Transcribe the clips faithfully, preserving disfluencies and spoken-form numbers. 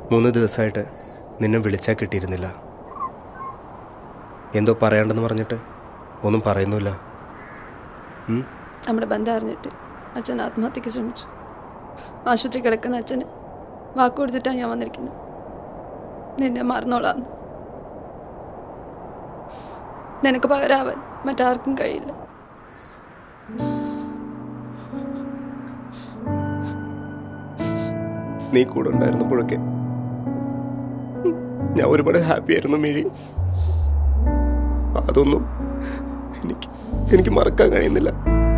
മൂന്ന് ദിവസമായിട്ട് നിന്നെ വിളിച്ചാൽ കിട്ടിയിരുന്നില്ല. എന്തോ പറയാണ്ടെന്ന് പറഞ്ഞിട്ട് ഒന്നും പറയുന്നില്ല. നമ്മുടെ ബന്ധം അറിഞ്ഞിട്ട് അച്ഛൻ ആത്മഹത്യക്ക് ശ്രമിച്ചു. ആശുപത്രി കിടക്കുന്ന അച്ഛന് വാക്ക് കൊടുത്തിട്ടാണ് ഞാൻ വന്നിരിക്കുന്നത്. നിന്നെ മറന്നോളാം. നിനക്ക് പകരാവാൻ മറ്റാർക്കും കഴിയില്ല. നീ കൂടെ ഉണ്ടായിരുന്നപ്പോഴൊക്കെ ഞാൻ ഒരുപാട് ഹാപ്പി ആയിരുന്നു മിഴി. അതൊന്നും എനിക്ക് എനിക്ക് മറക്കാൻ കഴിയുന്നില്ല.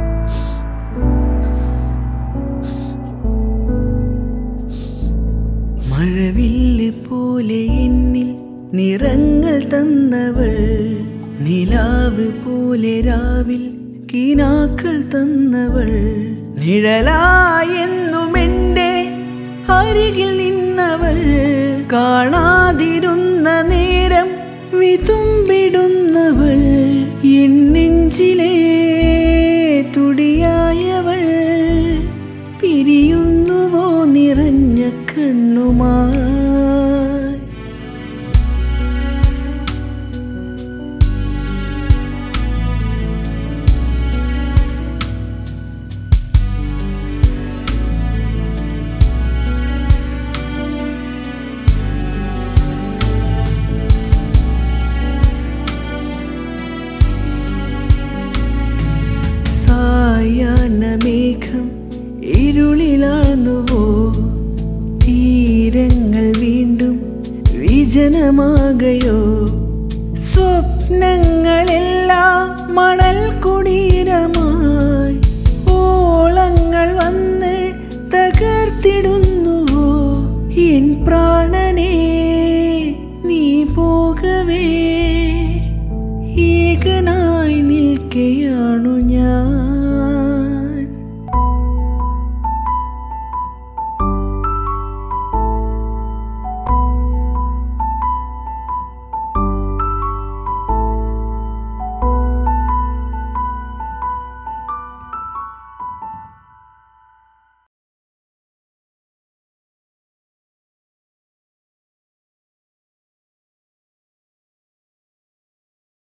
മഴവില്ല് പോലെ എന്നിൽ നിറങ്ങൾ തന്നവൾ, നിലാവ് പോലെ രാവിൽ കിനാക്കൾ തന്നവൾ, നിഴലായെന്നും എൻ്റെ അരികിൽ നിന്നവൾ, കാണാതിരുന്ന നേരം വിതുമ്പിടുന്നവൾ, എൻ നെഞ്ചിലെ തുടിയായവൾ, പിരിയുന്നുവോ നിറഞ്ഞ കണ്ണുമായി. സായാഹ്നമേഘം ഇരുളിലാർന്നുവോ, തീരങ്ങൾ വീണ്ടും വിജനമാകയോ, സ്വപ്നങ്ങളെല്ലാം മണൽ കുടീരമായി, ഓളങ്ങൾ വന്ന് തകർത്തിടുന്നുവോ, എൻ പ്രാണനെ നീ പോകവേ ഏകനായി നിൽക്കയാണു